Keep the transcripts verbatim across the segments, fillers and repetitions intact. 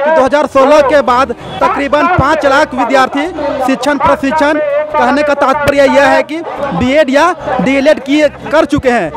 कि दो हज़ार सोलह के बाद तकरीबन पाँच लाख विद्यार्थी शिक्षण प्रशिक्षण, कहने का तात्पर्य यह है कि बीएड या डीएलएड किए कर चुके हैं,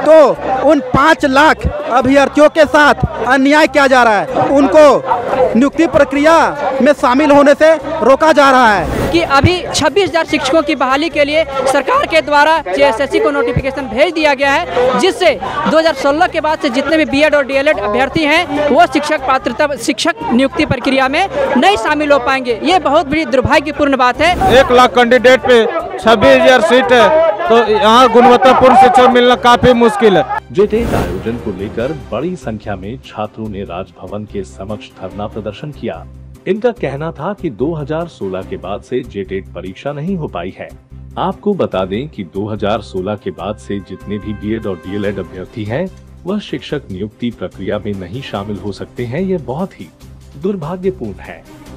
तो उन पाँच लाख अभ्यर्थियों के साथ अन्याय किया जा रहा है। उनको नियुक्ति प्रक्रिया में शामिल होने से रोका जा रहा है कि अभी छब्बीस हज़ार शिक्षकों की बहाली के लिए सरकार के द्वारा जेएसएससी को नोटिफिकेशन भेज दिया गया है, जिससे दो हज़ार सोलह के बाद से जितने भी बीएड और डीएलएड अभ्यर्थी हैं वो शिक्षक पात्रता शिक्षक नियुक्ति प्रक्रिया में नहीं शामिल हो पाएंगे। ये बहुत बड़ी दुर्भाग्यपूर्ण बात है। एक लाख कैंडिडेट पे छब्बीस हजार सीट है, तो यहाँ गुणवत्तापूर्ण शिक्षा मिलना काफी मुश्किल है। जेटेट आयोजन को लेकर बड़ी संख्या में छात्रों ने राजभवन के समक्ष धरना प्रदर्शन किया। इनका कहना था कि दो हज़ार सोलह के बाद से जेटेट परीक्षा नहीं हो पाई है। आपको बता दें कि दो हज़ार सोलह के बाद से जितने भी बीएड और डीएलएड अभ्यर्थी हैं, वह शिक्षक नियुक्ति प्रक्रिया में नहीं शामिल हो सकते हैं। ये बहुत ही दुर्भाग्यपूर्ण है।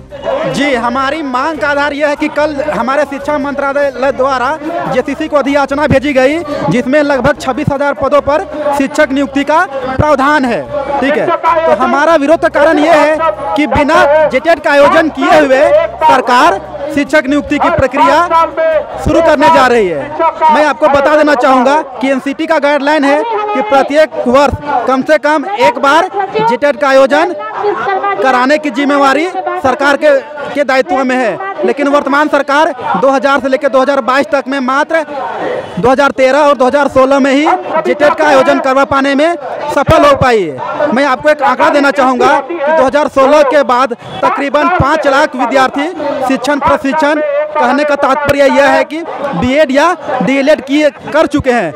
जी, हमारी मांग का आधार यह है कि कल हमारे शिक्षा मंत्रालय द्वारा जेसीसी को अधियाचना भेजी गई, जिसमें लगभग छब्बीस हजार पदों पर शिक्षक नियुक्ति का प्रावधान है। ठीक है, तो हमारा विरोध का कारण यह है कि बिना जेटेट का आयोजन किए हुए सरकार शिक्षक नियुक्ति की प्रक्रिया शुरू करने जा रही है। मैं आपको बता देना चाहूँगा कि एनसीटी का गाइडलाइन है कि प्रत्येक वर्ष कम से कम एक बार जेटेट का आयोजन कराने की जिम्मेवारी सरकार के के दायित्व में है, लेकिन वर्तमान सरकार दो हज़ार से लेकर दो हज़ार बाईस तक में मात्र दो हज़ार तेरह और दो हज़ार सोलह में ही जेटेट का आयोजन करवा पाने में सफल हो पाई है। मैं आपको एक आंकड़ा देना चाहूँगा कि दो हज़ार सोलह के बाद तकरीबन पाँच लाख विद्यार्थी शिक्षण प्रशिक्षण, कहने का तात्पर्य यह है कि बीएड या डीएलएड किए कर चुके हैं,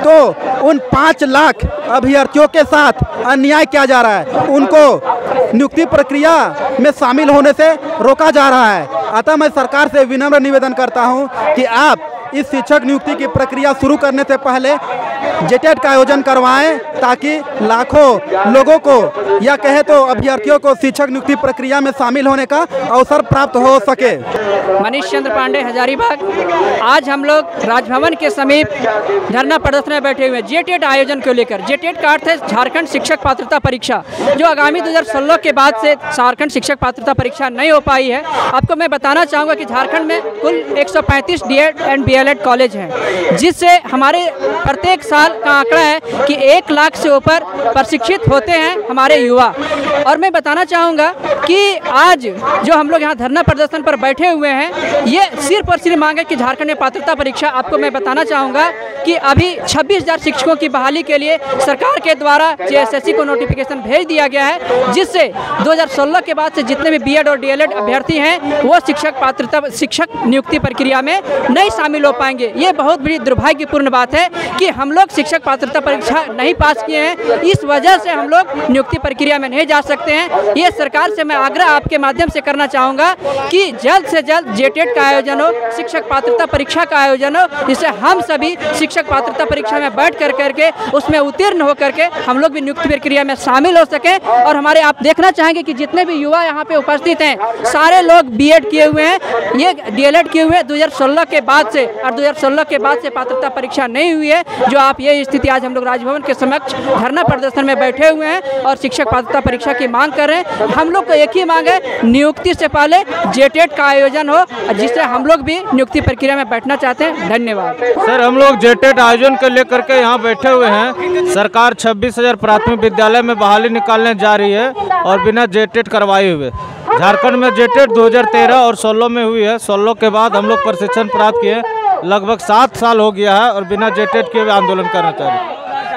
तो उन पाँच लाख अभ्यर्थियों के साथ अन्याय किया जा रहा है। उनको नियुक्ति प्रक्रिया में शामिल होने से रोका जा रहा है। अतः मैं सरकार से विनम्र निवेदन करता हूं कि आप इस शिक्षक नियुक्ति की प्रक्रिया शुरू करने से पहले जेटेट का आयोजन करवाएं, ताकि लाखों लोगों को या कहे तो अभ्यर्थियों को शिक्षक नियुक्ति प्रक्रिया में शामिल होने का अवसर प्राप्त हो सके। मनीष चंद्र पांडे, हजारीबाग। आज हम लोग राजभवन के समीप धरना प्रदर्शन में बैठे हुए हैं जेटेट आयोजन को लेकर। जेटेट का अर्थ है झारखंड शिक्षक पात्रता परीक्षा, जो आगामी दो हज़ार सोलह के बाद से झारखंड शिक्षक पात्रता परीक्षा नहीं हो पाई है। आपको मैं बताना चाहूँगा कि झारखंड में कुल एक सौ पैंतीस डीएड एंड बीएलएड कॉलेज हैं, जिससे हमारे प्रत्येक साल का आंकड़ा है कि एक लाख से ऊपर प्रशिक्षित होते हैं हमारे युवा। और मैं बताना चाहूँगा कि आज जो हम लोग यहाँ धरना प्रदर्शन पर बैठे हुए हैं, ये सिर्फ और सिर्फ मांग है कि झारखंड में पात्रता परीक्षा। आपको मैं बताना चाहूँगा कि अभी छब्बीस हज़ार शिक्षकों की बहाली के लिए सरकार के द्वारा जेएसएससी को नोटिफिकेशन भेज दिया गया है, जिससे दो हज़ार सोलह के बाद से जितने भी बीएड और डीएलएड अभ्यर्थी हैं वो शिक्षक पात्रता शिक्षक नियुक्ति प्रक्रिया में नहीं शामिल हो पाएंगे। ये बहुत बड़ी दुर्भाग्यपूर्ण बात है कि हम लोग शिक्षक पात्रता परीक्षा नहीं पास किए हैं, इस वजह से हम लोग नियुक्ति प्रक्रिया में नहीं जा सकते हैं। ये सरकार से मैं आग्रह आपके माध्यम से करना चाहूँगा कि जल्द से जल्द जेटेट का आयोजन हो, शिक्षक पात्रता परीक्षा का आयोजन हो, जिससे हम सभी शिक्षक पात्रता परीक्षा में बैठ कर करके उसमें उत्तीर्ण हो करके हम लोग भी नियुक्ति प्रक्रिया में शामिल हो सकें। और हमारे आप देखना चाहेंगे कि जितने भी युवा यहाँ पे उपस्थित हैं, सारे लोग बीएड किए हुए हैं, ये डीएलएड किए हुए हैं दो हज़ार सोलह के बाद से, और दो हज़ार सोलह के बाद से पात्रता परीक्षा नहीं हुई है। जो आप ये स्थिति आज हम लोग राजभवन के समक्ष धरना प्रदर्शन में बैठे हुए हैं और शिक्षक पात्रता परीक्षा की मांग कर रहे हैं। हम लोग को एक ही मांग है, नियुक्ति से पहले जेटेट का आयोजन हो, जिससे हम लोग भी नियुक्ति प्रक्रिया में बैठना चाहते हैं। धन्यवाद सर। हम लोग जेटेट आयोजन को लेकर के यहाँ बैठे हुए हैं। सरकार छब्बीस हजार प्राथमिक विद्यालय में बहाली निकालने जा रही है और बिना जेटेट करवाए हुए। झारखंड में जेटेट दो हज़ार तेरह और सोलह में हुई है। सोलह के बाद हम लोग प्रशिक्षण प्राप्त किए, लगभग सात साल हो गया है और बिना जेटेट के आंदोलन करना चाह रहे।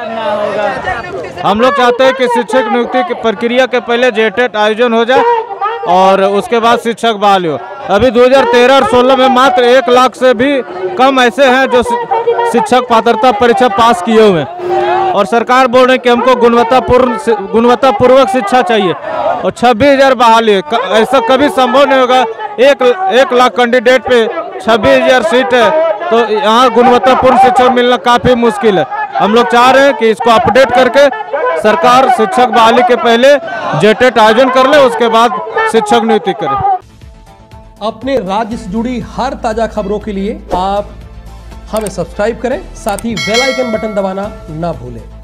हम लोग चाहते हैं कि शिक्षक नियुक्ति की प्रक्रिया के पहले जेटेट आयोजन हो जाए और उसके बाद शिक्षक बहाली हो। अभी दो हज़ार तेरह और सोलह में मात्र एक लाख से भी कम ऐसे हैं जो शिक्षक पात्रता परीक्षा पास किए हुए हैं, और सरकार बोल रही है कि हमको गुणवत्तापूर्ण गुणवत्तापूर्वक शिक्षा चाहिए और छब्बीस हजार बहाली। ऐसा कभी संभव नहीं होगा। एक एक लाख कैंडिडेट पे छब्बीस हजार सीट है, तो यहाँ गुणवत्तापूर्ण शिक्षा मिलना काफी मुश्किल है। हम लोग चाह रहे हैं कि इसको अपडेट करके सरकार शिक्षक बहाली के पहले जेटेट आयोजन कर ले, उसके बाद शिक्षक नियुक्ति करे। अपने राज्य से जुड़ी हर ताजा खबरों के लिए आप हमें सब्सक्राइब करें, साथ ही बेल आइकन बटन दबाना ना भूलें।